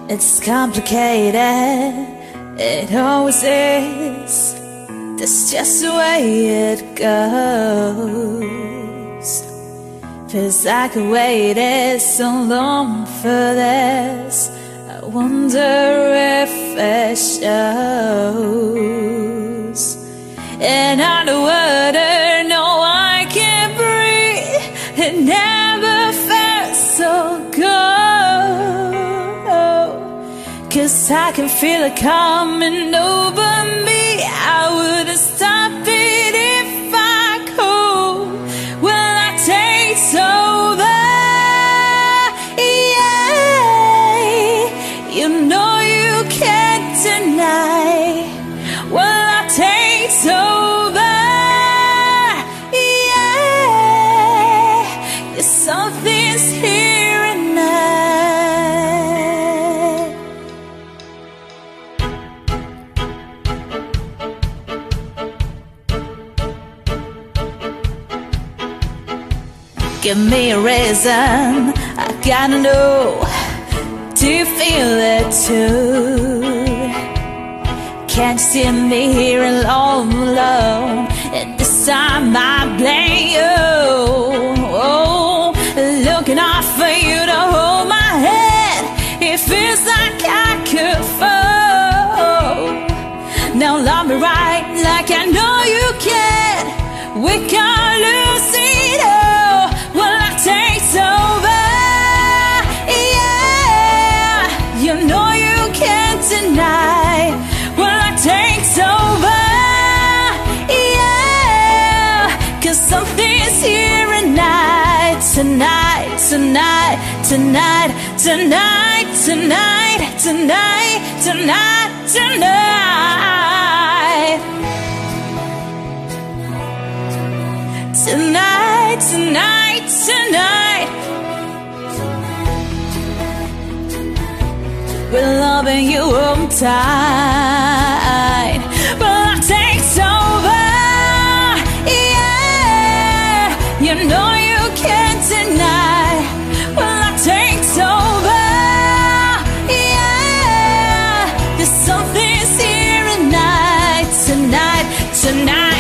It's complicated, it always is. That's just the way it goes. Feels like I waited so long for this. I wonder if it shows. And underwater, no, I can't breathe. It never felt so good. 'Cause I can feel it coming over me. I wouldn't stop it if I could. Will I taste over? Yeah, you know you can't deny. Will I taste over? Yeah, 'cause something's here and now. Give me a reason, I gotta know. Do you feel it too? Can't you see me here all alone? And this time I blame you. Oh, looking out for you to hold my hand. It feels like I could fall. Now love me right like I know you can. We can't lose it all. Will I take over? Yeah, you know you can't deny. Will I take over? Yeah, 'cause something's here and night. Tonight, tonight, tonight, tonight, tonight, tonight, tonight, tonight. Tonight, tonight, tonight. We're loving you all tight. But I take over. Yeah, you know you can't deny. Well, I take over. Yeah, there's something's here tonight, tonight, tonight.